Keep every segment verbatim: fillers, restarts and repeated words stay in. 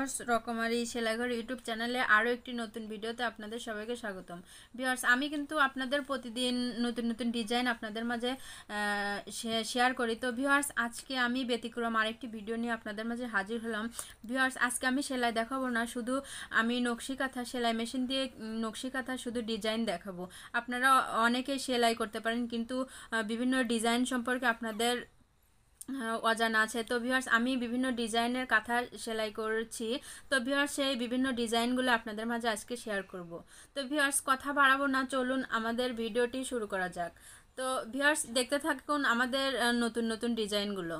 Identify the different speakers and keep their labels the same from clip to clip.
Speaker 1: Viewers রকমারি সেলাইঘর YouTube চ্যানেলে আরও একটি নতুন ভিডিওতে আপনাদের সবাইকে স্বাগতম। ভিউয়ার্স, আমি কিন্তু আপনাদের প্রতিদিন নতুন নতুন ডিজাইন আপনাদের মাঝে শেয়ার করি। তো ভিউয়ার্স, আজকে আমি ব্যতিক্রম আরেকটি ভিডিও নিয়ে আপনাদের মাঝে হাজির হলাম। ভিউয়ার্স, আজকে আমি সেলাই দেখাবো না, শুধু আমি নকশি কাঁথা সেলাই মেশিন দিয়ে নকশি কাঁথা শুধু ডিজাইন দেখাবো। আপনারা অনেকেই সেলাই করতে পারেন, কিন্তু বিভিন্ন ডিজাইন সম্পর্কে আপনাদের অজানা আছে। তো ভিউয়ার্স, আমি বিভিন্ন ডিজাইনের কাঁথা সেলাই করছি। তো ভিউয়ার্স, সেই বিভিন্ন ডিজাইনগুলো আপনাদের মাঝে আজকে শেয়ার করব। তো ভিউয়ার্স, কথা বাড়াবো না, চলুন আমাদের ভিডিওটি শুরু করা যাক। তো ভিউয়ার্স, দেখতে থাকুন আমাদের নতুন নতুন ডিজাইনগুলো।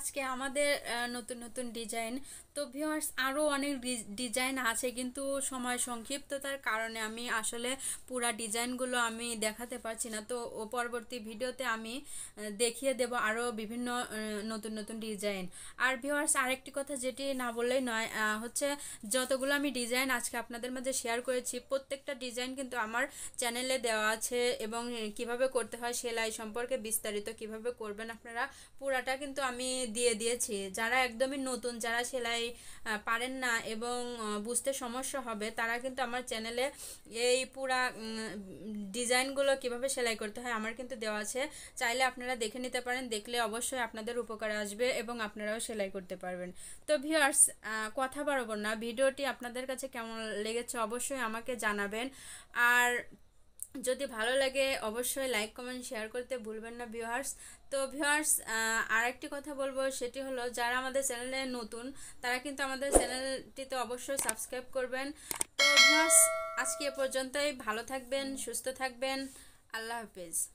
Speaker 1: আজকে আমাদের আহ, নতুন নতুন ডিজাইন। তো ভিউয়ার্স আরও অনেক ডিজাইন আছে, কিন্তু সময় সংক্ষিপ্ততার কারণে আমি আসলে পুরা ডিজাইনগুলো আমি দেখাতে পারছি না। তো ও পরবর্তী ভিডিওতে আমি আহ, দেখিয়ে দেব আরও বিভিন্ন আহ, নতুন নতুন ডিজাইন। আর ভিউয়ার্স আরেকটি কথা যেটি না বললেই নয়, আহ, হচ্ছে যতগুলো আমি ডিজাইন আজকে আপনাদের মাঝে শেয়ার করেছি প্রত্যেকটা ডিজাইন কিন্তু আমার চ্যানেলে দেওয়া আছে, এবং কিভাবে করতে হয় সেলাই সম্পর্কে বিস্তারিত কিভাবে করবেন আপনারা পুরাটা কিন্তু আমি দিয়ে দিয়েছি। যারা একদমই নতুন, যারা সেলাই আহ, পারেন না এবং আহ, বুঝতে সমস্যা হবে, তারা কিন্তু আমার চ্যানেলে এই পুরা ডিজাইনগুলো কিভাবে সেলাই করতে হয় আমার কিন্তু দেওয়া আছে, চাইলে আপনারা দেখে নিতে পারেন। দেখলে অবশ্যই আপনাদের উপকারে আসবে এবং আপনারাও সেলাই করতে পারবেন। তো ভিউয়ার্স কথা বাড়াবো না, ভিডিওটি আপনাদের কাছে কেমন লেগেছে অবশ্যই আমাকে জানাবেন। আর যদি ভালো লাগে অবশ্যই লাইক কমেন্ট শেয়ার করতে ভুলবেন না ভিউয়ার্স। তো ভিউয়ার্স আর একটি কথা বলবো, সেটি হলো যারা আমাদের চ্যানেলে নতুন তারা কিন্তু আমাদের চ্যানেলটিতে অবশ্যই সাবস্ক্রাইব করবেন। তো ভিউয়ার্স আজকে এ পর্যন্তই, ভালো থাকবেন, সুস্থ থাকবেন, আল্লাহ হাফেজ।